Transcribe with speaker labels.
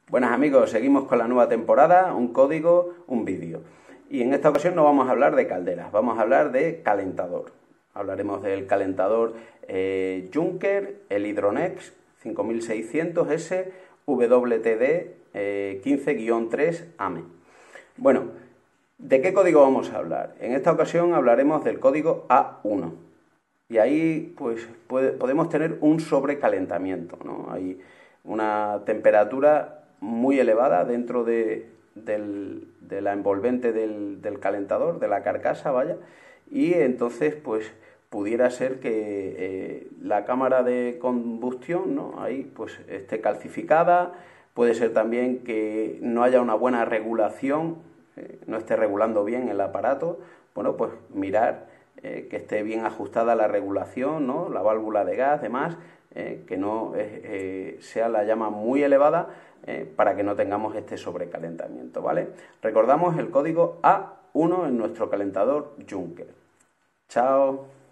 Speaker 1: Buenas amigos, seguimos con la nueva temporada, un código, un vídeo. Y en esta ocasión no vamos a hablar de calderas, vamos a hablar de calentador. Hablaremos del calentador Junker, el Hydronex 5600S WTD 15-3 AME. Bueno, ¿de qué código vamos a hablar? En esta ocasión hablaremos del código A1. Y ahí pues podemos tener un sobrecalentamiento, ¿no? Hay una temperatura muy elevada dentro de la envolvente del calentador, de la carcasa, vaya, y entonces pues pudiera ser que la cámara de combustión, ¿no? Ahí pues esté calcificada, puede ser también que no haya una buena regulación, no esté regulando bien el aparato. Bueno, pues mirar que esté bien ajustada la regulación, ¿no? La válvula de gas, demás, que no sea la llama muy elevada para que no tengamos este sobrecalentamiento, ¿vale? Recordamos el código A1 en nuestro calentador Junker. Chao.